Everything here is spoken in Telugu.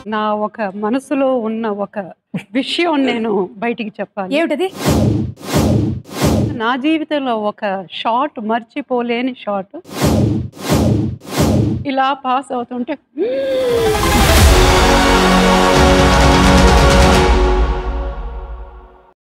నా ఒక మనసులో ఉన్న ఒక విషయం నేను బయటికి చెప్పాలి. ఏమిటది? నా జీవితంలో ఒక షాట్, మర్చిపోలేని షాట్. ఇలా పాస్ అవుతుంటే